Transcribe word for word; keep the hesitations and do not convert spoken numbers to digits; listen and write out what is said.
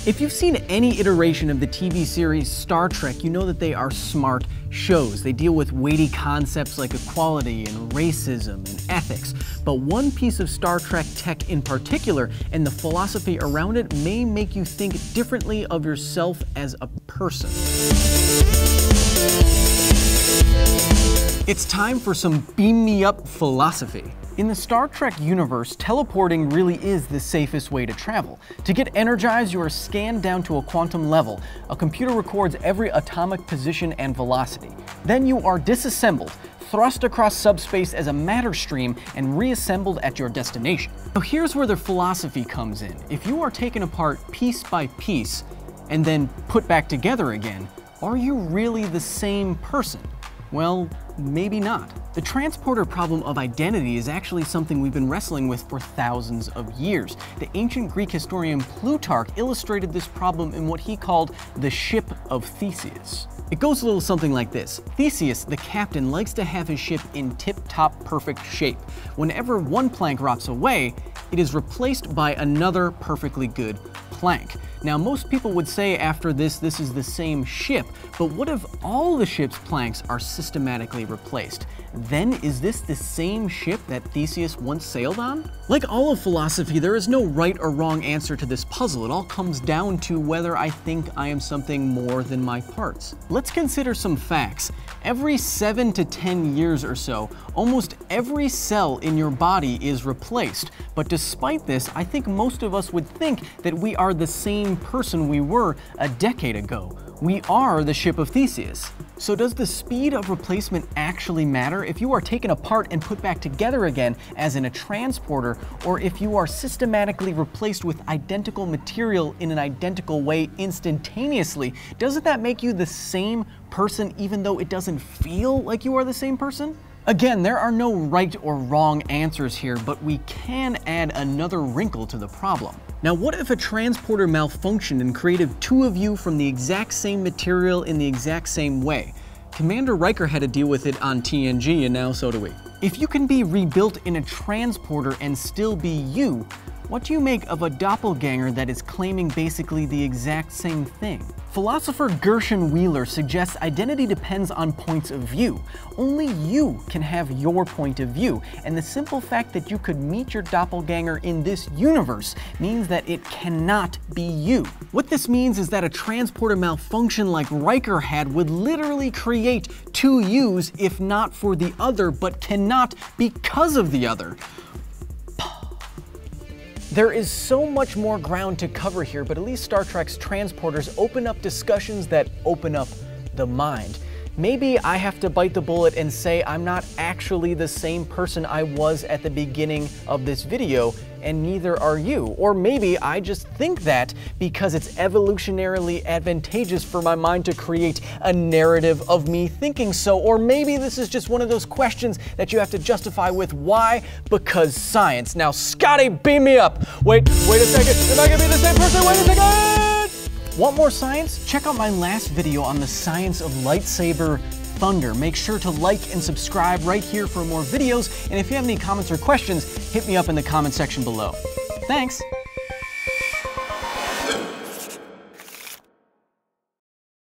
If you've seen any iteration of the T V series Star Trek, you know that they are smart shows. They deal with weighty concepts like equality and racism and ethics. But one piece of Star Trek tech in particular, and the philosophy around it, may make you think differently of yourself as a person. It's time for some beam me up philosophy. In the Star Trek universe, teleporting really is the safest way to travel. To get energized, you are scanned down to a quantum level. A computer records every atomic position and velocity. Then you are disassembled, thrust across subspace as a matter stream, and reassembled at your destination. Now here's where the philosophy comes in. If you are taken apart piece by piece and then put back together again, are you really the same person? Well, maybe not. The transporter problem of identity is actually something we've been wrestling with for thousands of years. The ancient Greek historian Plutarch illustrated this problem in what he called the ship of Theseus. It goes a little something like this. Theseus, the captain, likes to have his ship in tip-top perfect shape. Whenever one plank rots away, it is replaced by another perfectly good plank. Now, most people would say after this, this is the same ship, but what if all the ship's planks are systematically replaced? Then is this the same ship that Theseus once sailed on? Like all of philosophy, there is no right or wrong answer to this puzzle. It all comes down to whether I think I am something more than my parts. Let's consider some facts. Every seven to ten years or so, almost every cell in your body is replaced. But despite this, I think most of us would think that we are the same person we were a decade ago. We are the ship of Theseus. So does the speed of replacement actually matter if you are taken apart and put back together again, as in a transporter, or if you are systematically replaced with identical material in an identical way instantaneously? Doesn't that make you the same person even though it doesn't feel like you are the same person? Again, there are no right or wrong answers here, but we can add another wrinkle to the problem. Now, what if a transporter malfunctioned and created two of you from the exact same material in the exact same way? Commander Riker had to deal with it on T N G, and now so do we. If you can be rebuilt in a transporter and still be you, what do you make of a doppelganger that is claiming basically the exact same thing? Philosopher Gershon Wheeler suggests identity depends on points of view. Only you can have your point of view, and the simple fact that you could meet your doppelganger in this universe means that it cannot be you. What this means is that a transporter malfunction like Riker had would literally create two yous if not for the other, but cannot because of the other. There is so much more ground to cover here, but at least Star Trek's transporters open up discussions that open up the mind. Maybe I have to bite the bullet and say I'm not actually the same person I was at the beginning of this video, and neither are you. Or maybe I just think that because it's evolutionarily advantageous for my mind to create a narrative of me thinking so. Or maybe this is just one of those questions that you have to justify with why? Because science. Now, Scotty, beam me up. Wait, wait a second. Am I gonna be the same person? Wait a second! Want more science? Check out my last video on the science of lightsaber thunder. Make sure to like and subscribe right here for more videos, and if you have any comments or questions, hit me up in the comment section below. Thanks!